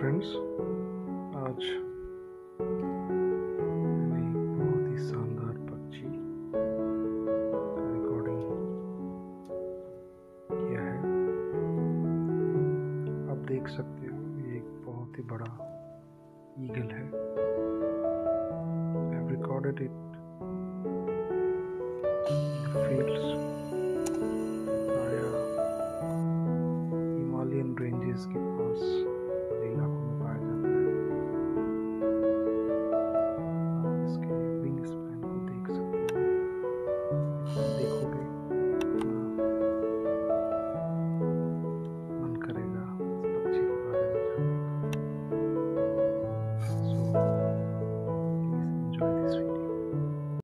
Friends, आज मैंने एक बहुत ही शानदार पक्षी का रिकॉर्डिंग किया है। आप देख सकते हो ये एक बहुत ही बड़ा ईगल है। I have recorded it in the fields